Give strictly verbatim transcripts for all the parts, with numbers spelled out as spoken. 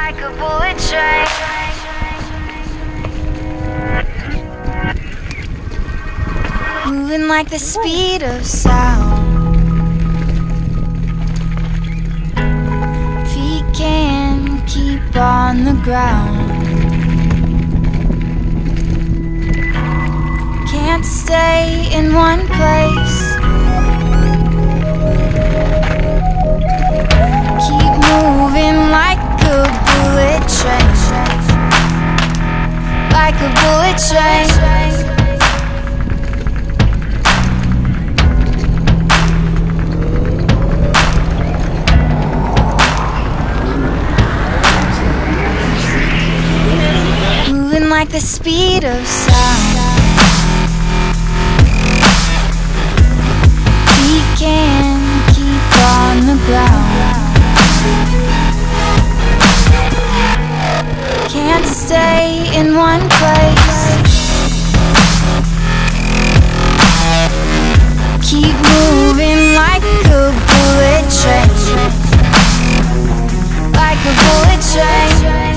like a bullet train. Moving like the speed of sound. Feet can't keep on the ground. Can't stay in one place. Keep moving like a bullet train. Like a bullet train. Moving like the speed of sound. We can keep on the ground. Can't stay in one place. Keep moving like a bullet train. Like a bullet train.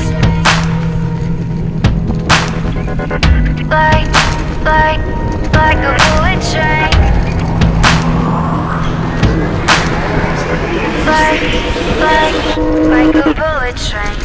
Like, like, like a bullet train. Like, like, like a bullet train.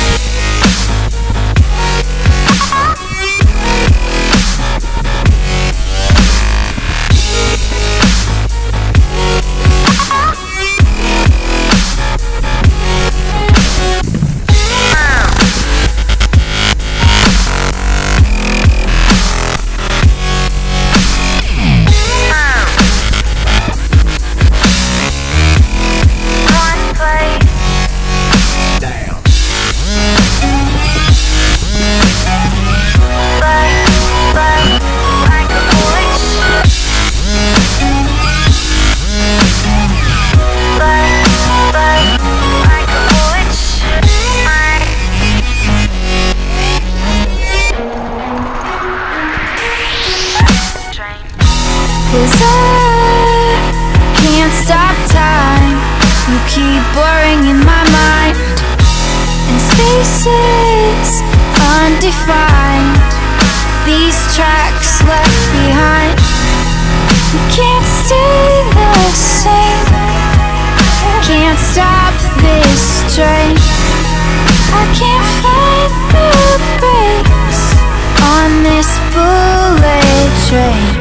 Cause I can't stop time. You keep blurring in my mind, and spaces undefined. These tracks left behind. We can't stay the same. Can't stop this train. I can't find the brakes on this bullet train.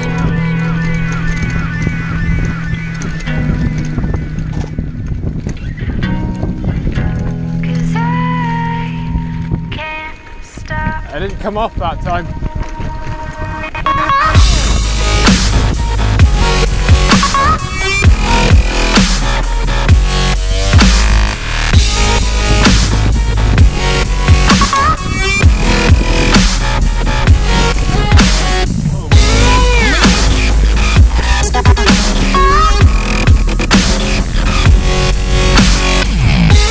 I didn't come off that time.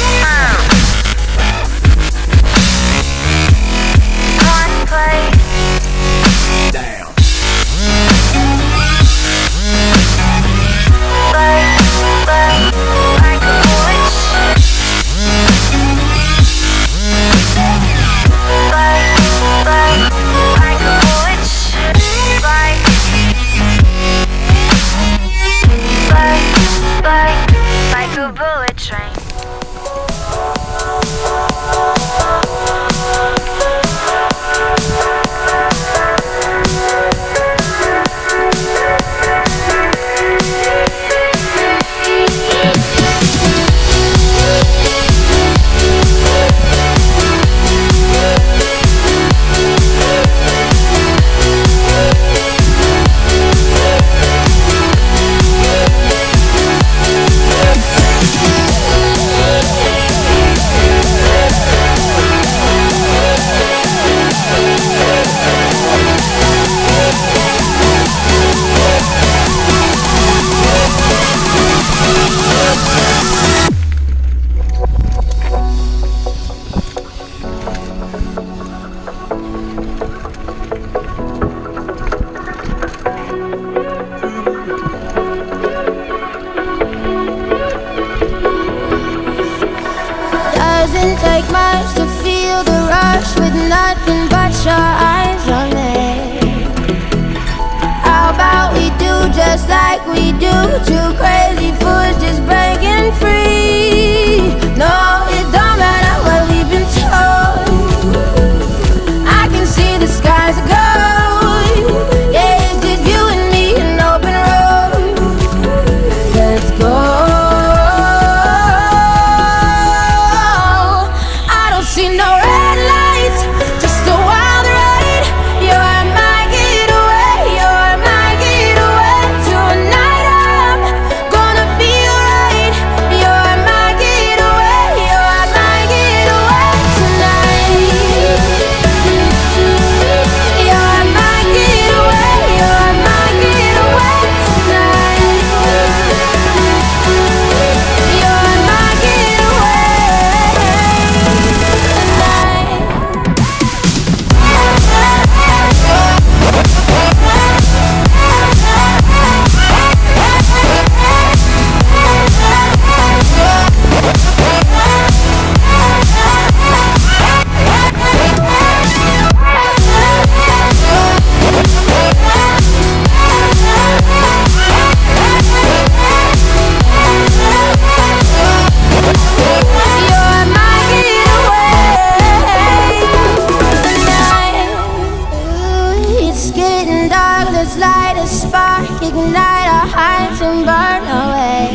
One place. Doesn't take much to feel the rush with nothing but your eyes on me. How about we do just like we do, two crazy fools just breaking free. No, it don't matter what we've been told. I can see the skies are gold. Yeah, it's just you and me, an open road. Let's go. I don't see no red lights, just a wild ride. You're my getaway, you're my getaway. Tonight I'm gonna be alright. You're my getaway, you're my getaway tonight. You're my getaway, you're my getaway tonight. You're my light a spark, ignite our hearts and burn away.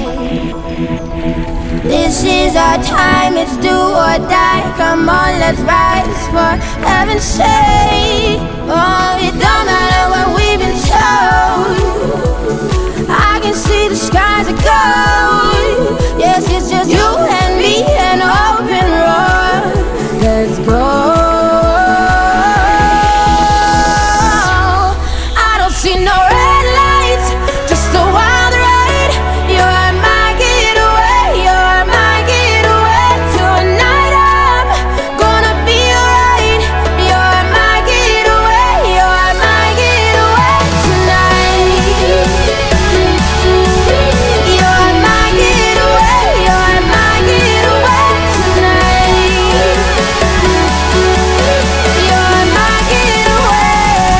This is our time, it's do or die. Come on, let's rise for heaven's sake. Oh, it don't matter what we've been told. I can see the skies are gold. Yes, it's just you and me, an open road. Let's go. See no red lights, just a wild ride. You're my getaway, you're my getaway. Tonight I'm gonna be alright. You're my getaway, you're my getaway tonight. You're my getaway, you're my getaway tonight. You're my getaway.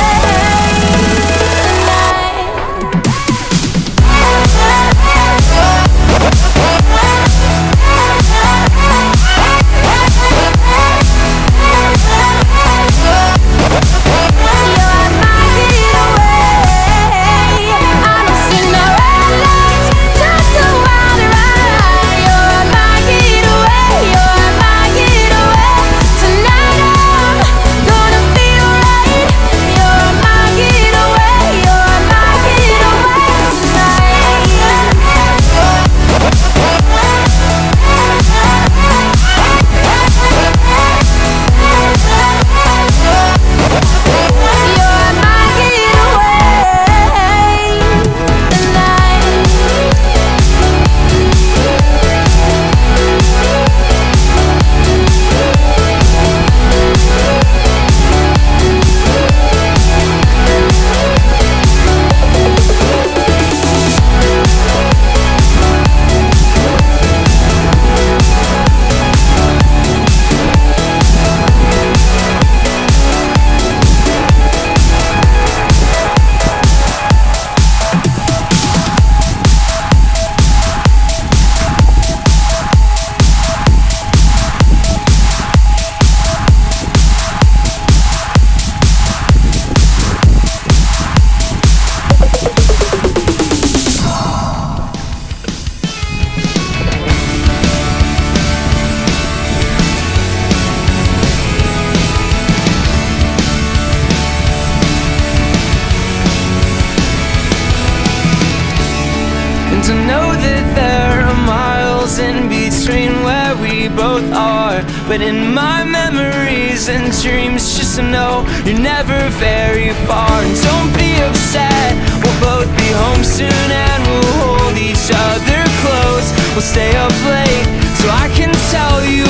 To know that there are miles in between where we both are, but in my memories and dreams, just to know you're never very far. And don't be upset, we'll both be home soon and we'll hold each other close. We'll stay up late so I can tell you